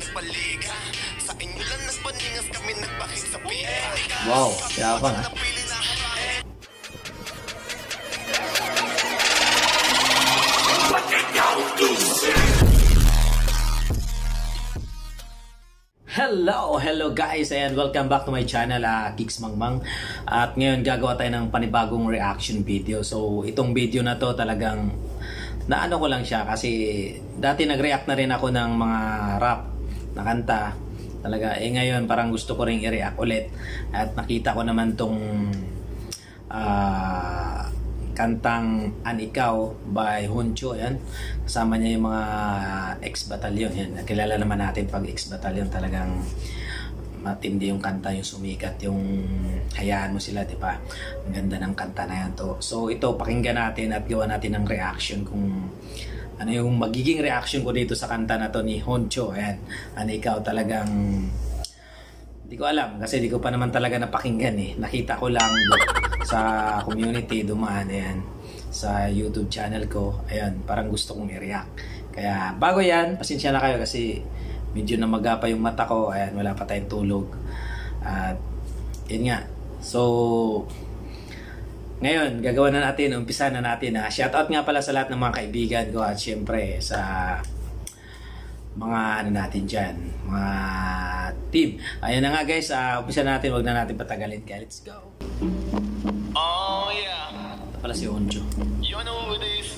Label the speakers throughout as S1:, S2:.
S1: paliga. Sa inyo lang nagpaningas kami nagbakit sa pipa.
S2: Wow, yabang ha. Hello guys, and welcome back to my channel, Kicks Mangmang. At ngayon gagawa tayo ng panibagong reaction video. So itong video na to talagang naano ko lang siya kasi dati nag-react na rin ako ng mga rap na kanta. Talaga ngayon parang gusto ko ring i-react ulit. At nakita ko naman tong kantang An Ikaw by Honcho. Ayan. Kasama niya yung mga X-Battalion. Yan. Kilala naman natin pag X-Battalion, talagang matindi yung kanta, yung sumikat, yung hayaan mo sila, di ba? Ang ganda ng kanta na yan to. So ito, pakinggan natin at gawa natin ng reaction kung ano yung magiging reaction ko dito sa kanta na to ni Honcho. Ayan. An Ikaw, talagang di ko alam kasi di ko pa naman talaga napakinggan eh. Nakita ko lang sa community dumaan, ayan, sa YouTube channel ko. Ayan, parang gusto kong i-react. Kaya bago yan, pasensya na kayo kasi medyo namagapa yung mata ko. Ayan, wala pa tayong tulog. At yun nga. So ngayon, gagawa na natin, umpisa na natin. Shoutout nga pala sa lahat ng mga kaibigan ko at syempre sa mga ano natin dyan, mga team. Ayan na nga guys, umpisa natin, wag na natin patagalin. Kaya let's go.
S1: Oh yeah.
S2: Ito pala si Honcho.
S1: You know who this?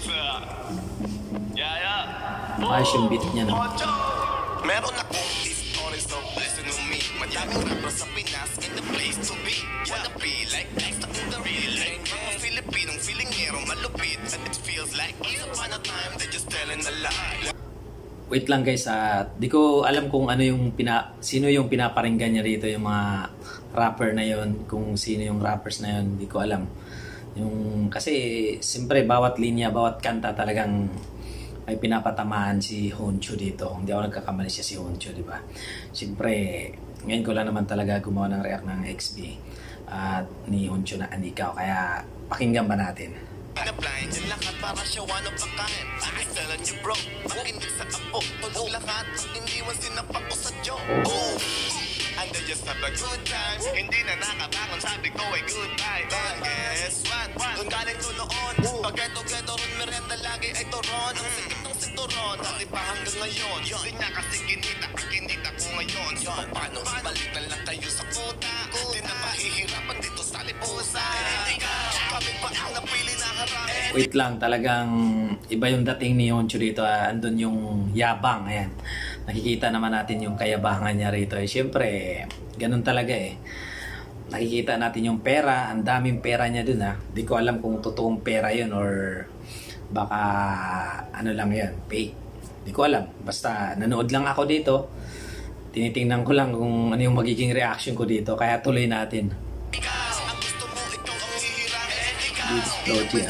S1: Yeah.
S2: Ayos yung beat niya, no?
S1: Meron akong stories, so listen to me. Madaming rappers sa Pinas in the place to be. Wanna be like next in the real life. Mga Filipinong feeling merong malupit. And it feels like once upon a time they're just telling a lie.
S2: Wait lang guys, di ko alam kung ano yung sino yung pinaparinggan niya rito, yung mga rapper na yon, kung sino yung rappers na yon, di ko alam. Yung kasi siyempre bawat linya, bawat kanta talagang may pinapatamaan si Honcho dito. Hindi ako nagkakamali siya si Honcho, di ba? Siyempre ngayon ko lang naman talaga gumawa ng react ng XB at ni Honcho na An Ikaw, kaya pakinggan ba natin?
S1: Blind yung lahat para siya one of a kind. Salan niyo bro, makinig sa apo. Tulog lahat, hindi man sinapak ko sa joke. Oh, and they just have a good time. Hindi na nakabangon, sabi ko ay goodbye. But guess what? Doon galing to noon. Pag eto-geto ron, merenda lagi ay toron. Ang sikip ng sinturon, dari pa hanggang ngayon. Di niya kasi kinita, ang kinita ko ngayon. So paano, balik na lang kayo sa kuta. Di na mahihirapan dito sa lipusa. Kami pa ang napili na harap.
S2: Wait lang, talagang iba yung dating ni Honcho dito. Andun yung yabang, ayan. Nakikita naman natin yung kayabangan niya rito. Siyempre, ganun talaga eh. Nakikita natin yung pera, ang daming pera niya dun . Di ko alam kung totoong pera yun or baka ano lang yan, fake. Di ko alam. Basta nanood lang ako dito. Tinitingnan ko lang kung ano yung magiging reaction ko dito. Kaya tuloy natin. Floaty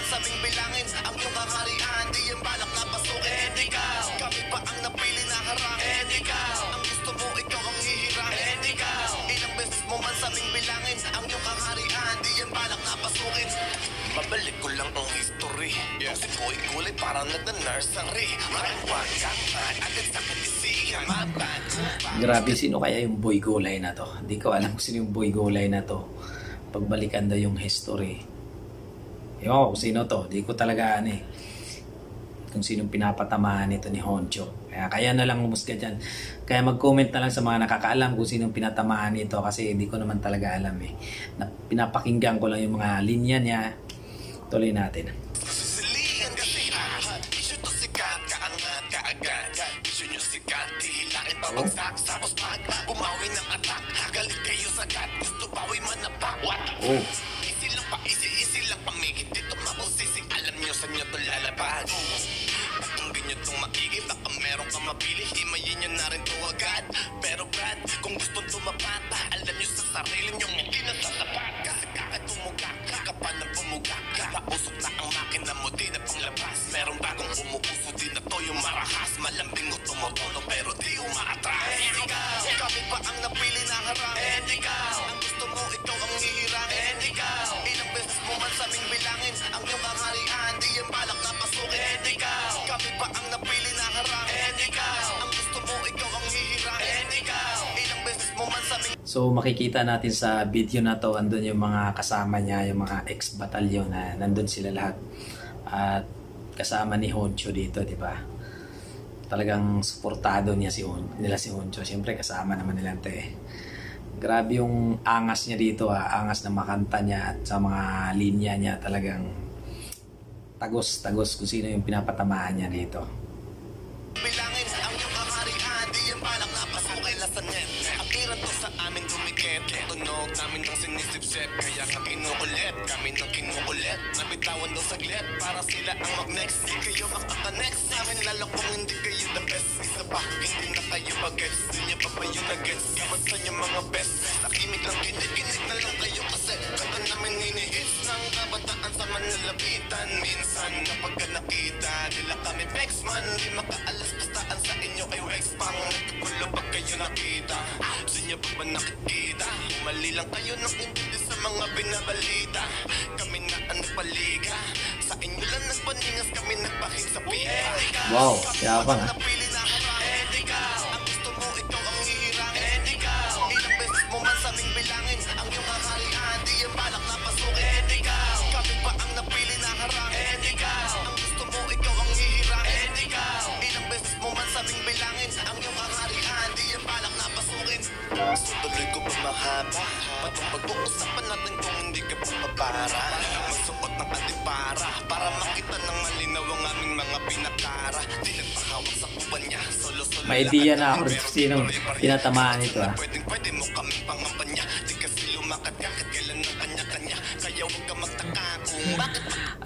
S1: Mabalik ko lang ang history. Yung si Boy Gulay parang nagna-nursery. Agad sa katisiyan.
S2: Grabe, sino kaya yung Boy Gulay na to? Hindi ko alam kung sino yung Boy Gulay na to. Pagbalikan daw yung history. Ewan kung sino to. Di ko talaga kung sino pinapatamaan nito ni Honcho. Kaya na lang umusga dyan. Kaya mag-comment na lang sa mga nakakaalam kung sino pinatamaan nito kasi hindi ko naman talaga alam eh. Pinapakinggan ko lang yung mga linya niya. Tuloy natin. Oh.
S1: Easy lang pamigit dito mabusising. Alam nyo sa nyo to lalabas. Patungin nyo itong maigit. Baka meron kang mabili. Himayin nyo na rin to agad. Pero Brad, kung gustong tumapata, alam nyo sa sarili nyo hindi na sasapat. Kasi kahit tumugak ka, kapal na bumugak ka, mausok na ang makina mo, di na panglabas. Merong bagong umuuso, di na to yung marahas. Malambing o tumutono, pero di umaatras. Kami pa ang napili na harap. Ang gusto mo, ikaw ang hihirang. Ilang beses mo man sa aming bilangin ang iyong kaharian, di yung balak na pasukin. Kami pa ang napili na harap. Ang gusto mo, ikaw ang hihirang.
S2: So makikita natin sa video na to, andun yung mga kasama niya, yung mga ex-batalyon na nandun sila lahat. At kasama ni Honcho dito, di ba? Talagang suportado nila si Honcho. Siyempre kasama naman nila ito eh. Grabe yung angas niya dito, angas na makanta niya at sa mga linya niya, talagang tagos kung sino yung pinapatamaan niya dito.
S1: Bilangin ang iyong kaharian, di yan balak na pasukay lasanet. Akiran to sa amin dumikit, tunog namin ng sinisipsip. Kaya nga kinukulit, kami ng kinukulit. Nabitawan daw saglit, para sila ang mag-next. Di kayo makaka-next sa amin, lalo kung hindi kayo the best. Isa pa, hindi na kayo bagets, di niya pa ba yung nagets. Kamat sa inyo mga best, nakimig lang kinig na lang kayo kasi kanta namin hinihits ng kabataan sa manlalapitan. Minsan kapag nakita nila kami pex man, di makaalas bastaan sa inyo kay Wex pang nagkagulo pag kayo nakita. Sa inyo pa ba nakikita? Mali lang kayo nang intindi sa mga binabalita. Kami na ang nagpaliga, sa inyo lang nagpaningas, kami nagpahig sa pika.
S2: Wow, yabang ah.
S1: Napili na harang, ikaw ang gusto mo, ikaw ang hihirangin. Ikaw, ilang beses mo man sa aming bilangin ang iyong kaharian, di yan balak na pasukin. Ikaw, kami pa ang napili na harang. Ikaw, ang gusto mo, ikaw ang hihirangin. Ikaw, ilang beses mo man sa aming bilangin ang iyong kaharian, di yan balak na pasukin. So tuloy ko pa mahaba, patong pag-uusapan natin kung hindi ka pumapara. Magsuot ng adipara para makita ng malinaw ang aming mga pinakara. Di nagpahawak sa kuban niya, solo
S2: May idea na ako rin kung sinong pinatamaan ito
S1: Pwede mo kami pangampanya. Di kasi lumakat kahit kailan ng kanya-kanya. Kaya huwag ka magtaka kung bakit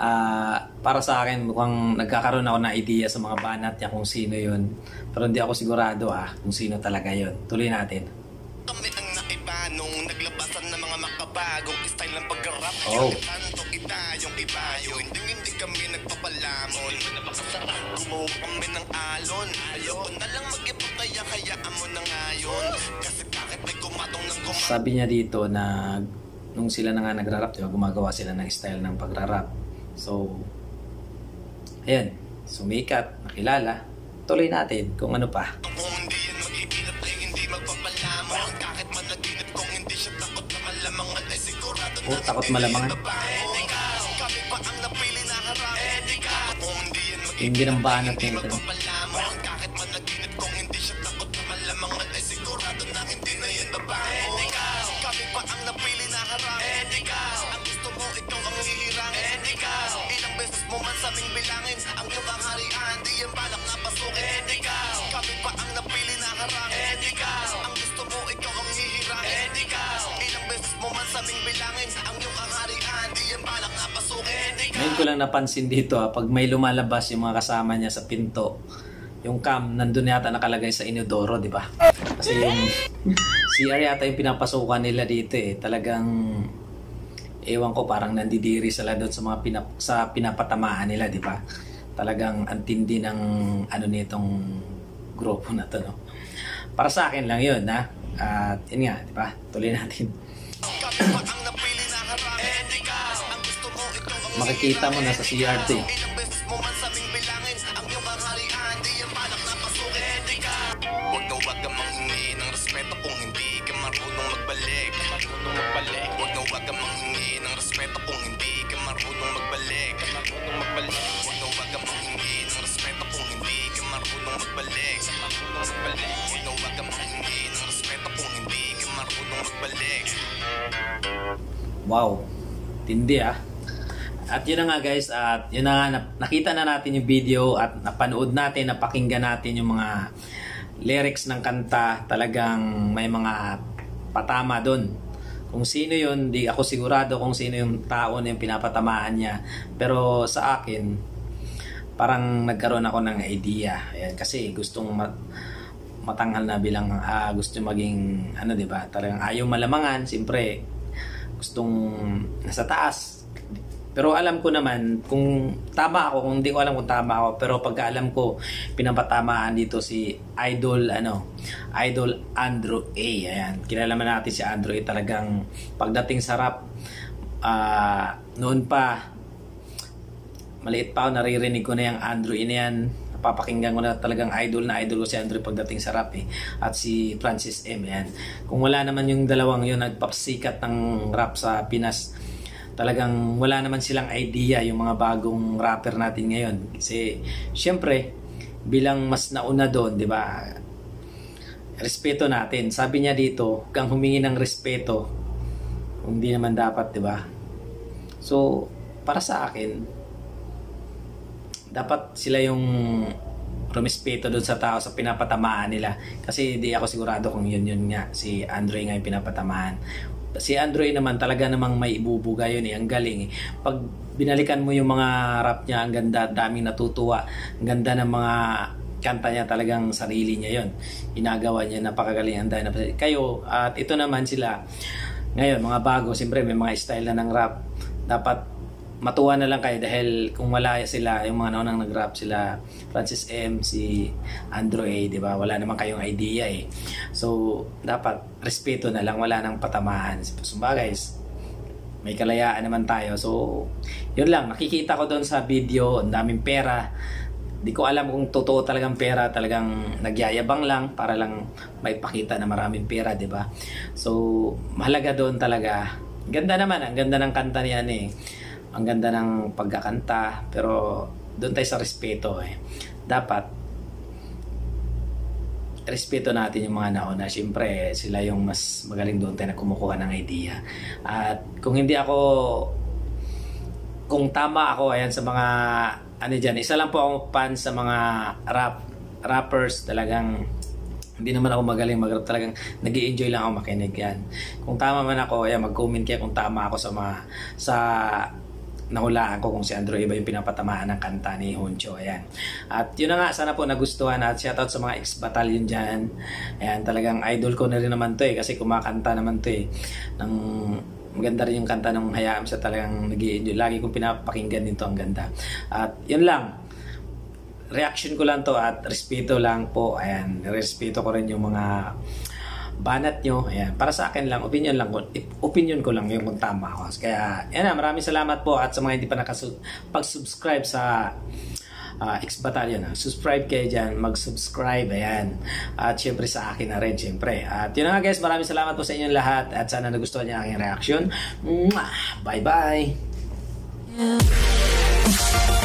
S2: para sa akin mukhang nagkakaroon ako ng idea sa mga banat niya kung sino yun, pero hindi ako sigurado kung sino talaga yun. Tuloy natin.
S1: kami ang naiba nung naglabasan ng mga makabagong style ng pag-rap.
S2: Oh.
S1: Yung kanto kita, yung iba yun. Hindi kami nagpapalamon. Gumawa kami ng alon. Ayoko na lang mag-ipot, kaya hayaan mo na ngayon. Kasi bakit may kumatong ng kumatong.
S2: Sabi niya dito na nung sila na nga nagra-rap, diba, gumagawa sila ng style ng pagra-rap. So, ayan, sumikat, nakilala. Tuloy natin kung ano pa.
S1: Kung hindi yan mag-iinat ay hindi magpapalamon. Kahit managinip kung hindi siya takot na malamangan ay sigurado na
S2: Takot malamangan.
S1: Kami pa ang napili na harang. Kung hindi yan
S2: Hindi ng banat
S1: hindi
S2: nito.
S1: magpapalamon. Kahit managinip kung hindi siya takot na malamangan ay sigurado na hindi na yan babae. Kami pa ang napili na harang. Ang gusto mo, ikaw ang hihirang. Ilang beses mo man sa aming bilangin ang iyong kaharian, di yan balak na pasukin. Kami pa ang napili na harang. Ang gusto mo, ikaw ang hihirang. Ilang beses mo man sa aming bilangin ang iyong kaharian, di yan balak na pasukin.
S2: Ngayon ko lang napansin dito pag may lumalabas yung mga kasama niya sa pinto, yung cam nandun yata nakalagay sa inodoro, di ba? Kasi yung CR yata yung pinapasukan nila dito talagang ewan ko, parang nandidiri sila doon sa mga pinapatamaan nila, di ba? Talagang antindi ng ano nitong grupo na to, no? Para sa akin lang yun, at yun nga, di ba? Tuloy natin.
S1: Kami pa ang napili na harang. Ang gusto mo, ikaw ang
S2: Makikita mo na sa CRT.
S1: ilang beses mo man sa aming bilangin ang iyong kaharian, di yan balak na pasukin. Huwag kang manghingi ng respeto kung hindi ka marunong magbalik. Huwag kang manghingi ng respeto kung hindi ka marunong magbalik. Huwag kang manghingi ng respeto kung hindi ka marunong magbalik. Huwag kang manghingi ng respeto kung hindi ka marunong magbalik.
S2: Wow, tindi At yun na nga guys, at yun na nga, nakita na natin yung video at napanood natin, napakinggan natin yung mga lyrics ng kanta. Talagang may mga patama doon. Kung sino yun, di ako sigurado kung sino yung tao na yung pinapatamaan niya. Pero sa akin, parang nagkaroon ako ng idea. Ayan, kasi gustong matanghal na bilang gusto maging ano, di ba? Talagang ayaw malamangan, siyempre gustong nasa taas. Pero alam ko naman kung tama ako, kung hindi ko alam kung tama ako, pero pagka alam ko, pinapatamaan dito si Idol Andrew A. Ayan, kilala naman natin si Andrew A. Talagang pagdating sa rap, noon pa, maliit pa ako, naririnig ko na yung Andrew A na yan. Papakinggan ko na talagang idol ko si Andrew pagdating sa rap at si Francis M. Yan. Kung wala naman yung dalawang yun nagpapasikat ng rap sa Pinas, talagang wala naman silang idea yung mga bagong rapper natin ngayon. Kasi syempre bilang mas nauna doon, di ba? Respeto natin. Sabi niya dito, huwag kang humingi ng respeto kung hindi naman dapat, di ba? So, para sa akin, dapat sila yung rumispeto doon sa tao sa pinapatamaan nila. Kasi di ako sigurado kung yun nga, si Andre nga yung pinapatamaan. Si Andre naman talaga namang may ibubuga yun ang galing Pag binalikan mo yung mga rap niya, ang ganda, daming natutuwa, ang ganda ng mga kanta niya, talagang sarili niya yun. Ginagawa niya, napakagaling. Kayo, at ito naman sila ngayon, mga bago, siyempre may mga style na ng rap. Dapat matuwa na lang kayo dahil kung wala sila, yung mga naunang nag-rap sila, Francis M, si Andrew A, di ba? Wala naman kayong idea So, dapat respeto na lang, wala nang patamaan. So, guys, may kalayaan naman tayo. So, yun lang. Nakikita ko doon sa video, ang daming pera. Di ko alam kung totoo talagang pera, talagang nagyayabang lang para lang maipakita na maraming pera, di ba? So, mahalaga doon talaga. Ganda naman, ang ganda ng kanta niyan Ang ganda ng pagkakanta, pero doon tayo sa respeto Dapat respeto natin yung mga nauna. Siyempre, sila yung mas magaling doon tayo na kumukuha ng idea. At kung tama ako, ayan, sa mga dyan, isa lang po akong fan sa mga rappers. Talagang hindi naman ako magaling mag-rap, talagang nag-i-enjoy lang ako makinig yan. Kung tama man ako, ayan, mag-comment kayo kung tama ako sa nahulaan ko kung si Andrew iba yung pinapatamaan ng kanta ni Honcho. Ayan. At yun na nga, sana po nagustuhan at shoutout sa mga ex-battalion dyan. Ayan, talagang idol ko na rin naman to kasi kumakanta naman to maganda rin yung kanta ng Hayaan siya, talagang nag-i-enjoy. Lagi kong pinapakinggan dito, ang ganda. At yun lang. Reaction ko lang to at respeto lang po. Ayan, respeto ko rin yung mga banat nyo. Ayan, para sa akin lang, opinion ko lang yung kung tama ako. Kaya, yan na, maraming salamat po at sa mga hindi pa pag-subscribe sa X-Battalion. Subscribe kayo dyan, mag-subscribe, ayan. At syempre sa akin na rin, syempre. At yun na nga guys, maraming salamat po sa inyong lahat at sana nagustuhan niyo ang aking reaction. Bye-bye!